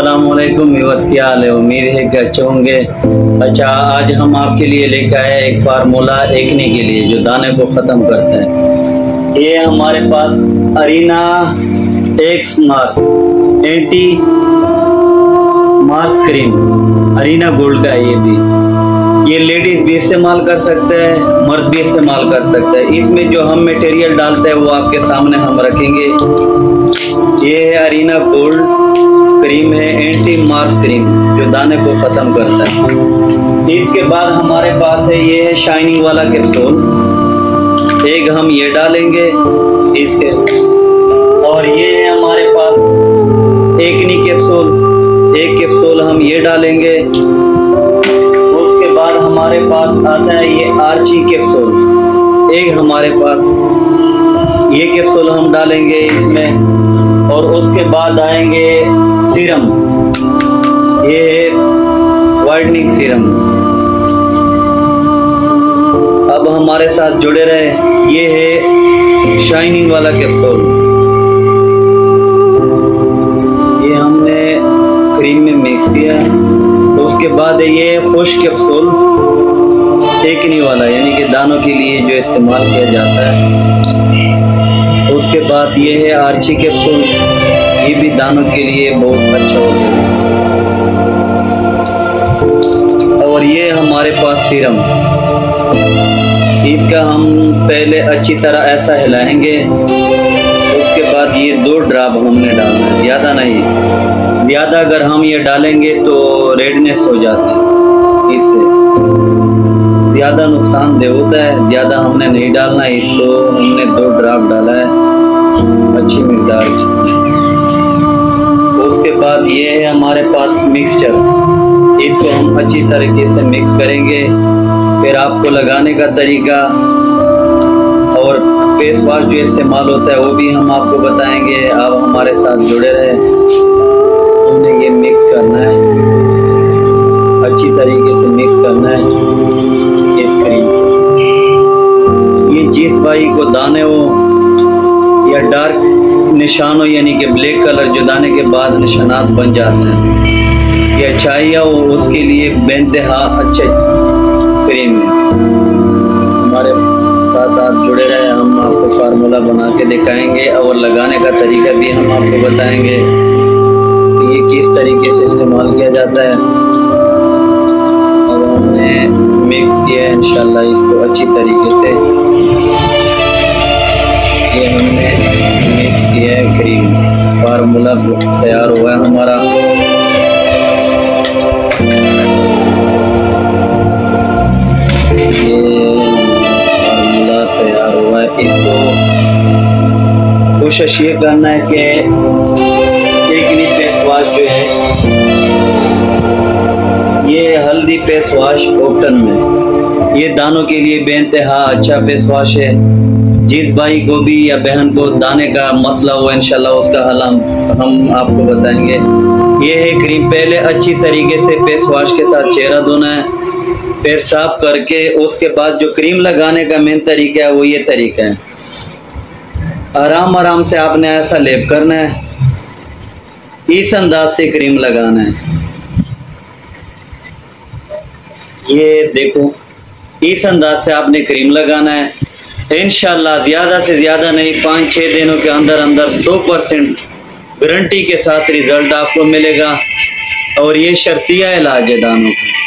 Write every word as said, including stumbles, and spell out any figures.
अस्सलामुअलैकुम व्यूअर्स, क्या हाल है। उम्मीद है कि अच्छे होंगे। अच्छा, आज हम आपके लिए लेकर आए एक फार्मूला एकने के लिए जो दाने को ख़त्म करता है। ये हमारे पास Arina X marks anti marks cream Arina gold का है। ये भी ये लेडीज भी इस्तेमाल कर सकते हैं, मर्द भी इस्तेमाल कर सकते हैं। इसमें जो हम मटेरियल डालते हैं वो आपके सामने हम रखेंगे। ये है अरीना गोल्ड क्रीम, है एंटी मार्स क्रीम जो दाने को ख़त्म करता है। इसके बाद हमारे पास है ये है शाइनिंग वाला कैप्सूल, एक हम ये डालेंगे इसके। और ये है हमारे पास एकनी कैप्सूल, एक कैप्सूल हम ये डालेंगे। उसके बाद हमारे पास आता है ये आर्ची कैप्सूल, एक हमारे पास ये कैप्सूल हम डालेंगे इसमें। और उसके बाद आएंगे सीरम, ये है वाइटनिंग सीरम। अब हमारे साथ जुड़े रहे। ये है शाइनिंग वाला कैप्सूल, ये हमने क्रीम में मिक्स किया। तो उसके बाद ये खुश कैप्सूल एकनी वाला, यानी कि दानों के लिए जो इस्तेमाल किया जाता है। उसके बाद ये है आर्ची कैप्सूल, ये भी दानों के लिए बहुत अच्छा होता है। और ये हमारे पास सीरम, इसका हम पहले अच्छी तरह ऐसा हिलाएंगे। उसके बाद ये दो ड्रॉप हमने डालना है, ज़्यादा नहीं। ज़्यादा अगर हम ये डालेंगे तो रेडनेस हो जाती है, इससे ज़्यादा नुकसानदेह होता है। ज़्यादा हमने नहीं डालना है, इसको हमने दो ड्रॉप डाला है अच्छी मिकदार। उसके बाद ये है हमारे पास मिक्सचर, इसको हम अच्छी तरीके से मिक्स करेंगे। फिर आपको लगाने का तरीका और फेस वॉश जो इस्तेमाल होता है वो भी हम आपको बताएंगे। आप हमारे साथ जुड़े रहे। हमने ये मिक्स करना है, अच्छी तरीके से मिक्स करना है इस क्रीम। ये जिस भाई को दाने हो या डार्क निशान हो, यानी कि ब्लैक कलर जो दाने के बाद निशानात बन जाते हैं, या छाइया हो, उसके लिए बेइंतहा अच्छे क्रीम है। हमारे साथ आप जुड़े रहे। हम आपको फार्मूला बना के दिखाएंगे और लगाने का तरीका भी हम आपको बताएंगे कि ये किस तरीके से इस्तेमाल किया जाता है। अब हमने मिक्स किया है इंशाल्लाह इसको अच्छी तरीके से। ये हमने मिक्स किया है क्रीम, फार्मूला तैयार हुआ है हमारा। ये फार्मूला तैयार हुआ है। इसको कोशिश ये करना है कि एकनी फेस वॉश जो है, ये हल्दी फेस वॉश ओपटन में, ये दानों के लिए बेइंतहा अच्छा फेस वॉश है। जिस भाई को भी या बहन को दाने का मसला हो, इंशाल्लाह उसका हल हम हम आपको बताएंगे। ये है क्रीम, पहले अच्छी तरीके से फेस वॉश के साथ चेहरा धोना है, फिर साफ करके उसके बाद जो क्रीम लगाने का मेन तरीका है वो ये तरीका है। आराम आराम से आपने ऐसा लेप करना है, इस अंदाज से क्रीम लगाना है। ये देखो, इस अंदाज से आपने क्रीम लगाना है। इंशाल्लाह ज़्यादा से ज़्यादा नहीं, पाँच छः दिनों के अंदर अंदर सौ परसेंट गारंटी के साथ रिज़ल्ट आपको मिलेगा। और ये शर्तिया इलाज है दानों का।